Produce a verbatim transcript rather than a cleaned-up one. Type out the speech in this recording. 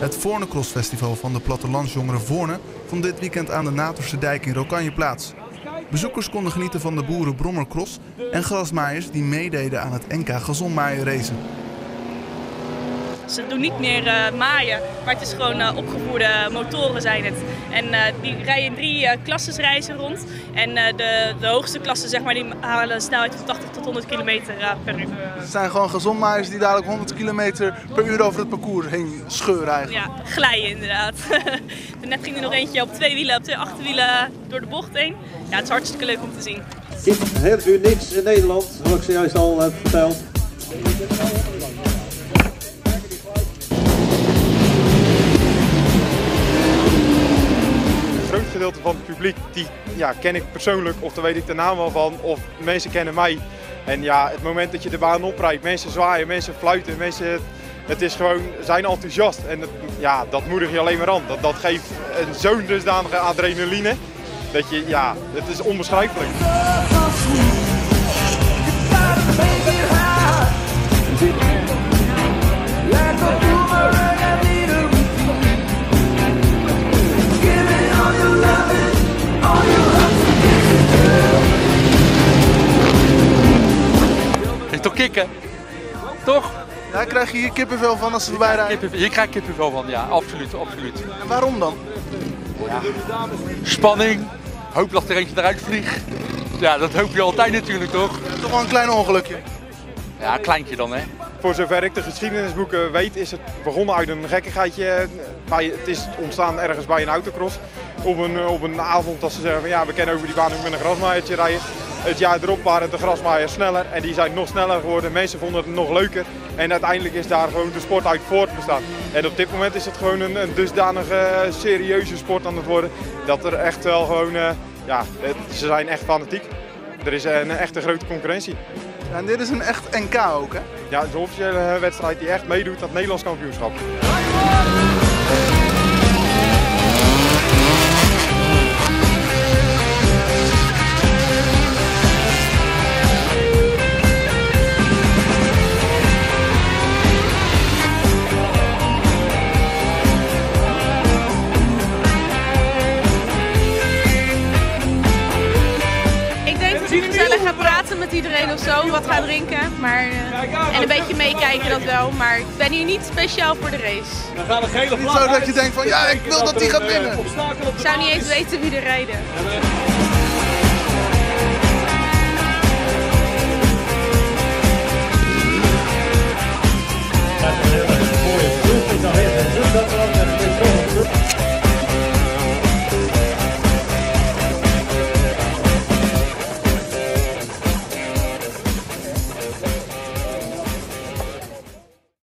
Het Voorne Cross Festival van de Plattelandsjongeren Voorne vond dit weekend aan de Natorse Dijk in Rookanje plaats. Bezoekers konden genieten van de boerenbrommercross en grasmaaiers die meededen aan het N K gazonmaaien racen. Ze doen niet meer uh, maaien, maar het is gewoon uh, opgevoerde motoren zijn het. En uh, die rijden in drie uh, klasses reizen rond. En uh, de, de hoogste klassen zeg maar, die halen een snelheid van tachtig tot honderd kilometer uh, per uur. Het zijn gewoon gazonmaaiers die dadelijk honderd kilometer per uur over het parcours heen scheuren eigenlijk. Ja, glijden inderdaad. Net ging er nog eentje op twee wielen, op twee achterwielen door de bocht heen. Ja, het is hartstikke leuk om te zien. Iets heel unieks in Nederland, zoals ik zojuist al heb verteld. Een groot gedeelte van het publiek die ja, ken ik persoonlijk, of daar weet ik de naam wel van, of mensen kennen mij. En ja, het moment dat je de baan oprijdt, mensen zwaaien, mensen fluiten, mensen, het is gewoon, zijn enthousiast. En het, ja, dat moedig je alleen maar aan. Dat, dat geeft een zo'n dusdanige adrenaline, dat je, ja, het is onbeschrijfelijk. Is toch kicken? Toch? Ja, krijg je hier kippenvel van als ze voorbij rijden? Hier krijg je kippenvel van, ja, absoluut, absoluut. En waarom dan? Ja. Spanning, hoop dat er eentje eruit vliegt. Ja, dat hoop je altijd natuurlijk, toch? Ja, toch wel een klein ongelukje. Ja, een kleintje dan, hè. Voor zover ik de geschiedenisboeken weet, is het begonnen uit een gekkigheidje. Bij, het is ontstaan ergens bij een autocross. Op een, op een avond dat ze zeggen van ja, we kennen over die baan ook met een grasmaaiertje rijden. Het jaar erop waren de grasmaaiers sneller en die zijn nog sneller geworden. Mensen vonden het nog leuker en uiteindelijk is daar gewoon de sport uit voortbestaan. En op dit moment is het gewoon een, een dusdanige serieuze sport aan het worden. Dat er echt wel gewoon, uh, ja, het, ze zijn echt fanatiek. Er is een, een echte grote concurrentie. Ja, en dit is een echt N K ook, hè? Ja, het is een officiële wedstrijd die echt meedoet aan het Nederlands kampioenschap. Gaan praten met iedereen of zo, wat gaan drinken, maar, uh, en een beetje meekijken dat wel, maar ik ben hier niet speciaal voor de race. Niet zo dat je denkt van ja, ik wil dat die gaat winnen. Ik zou niet eens weten wie er rijden.